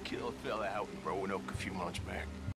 kill a fella out in Roanoke a few months back.